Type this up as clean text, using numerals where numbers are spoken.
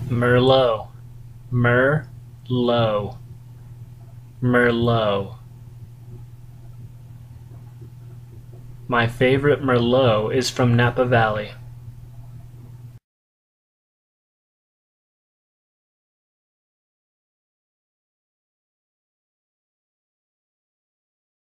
Merlot, Merlot, Merlot. My favorite Merlot is from Napa Valley.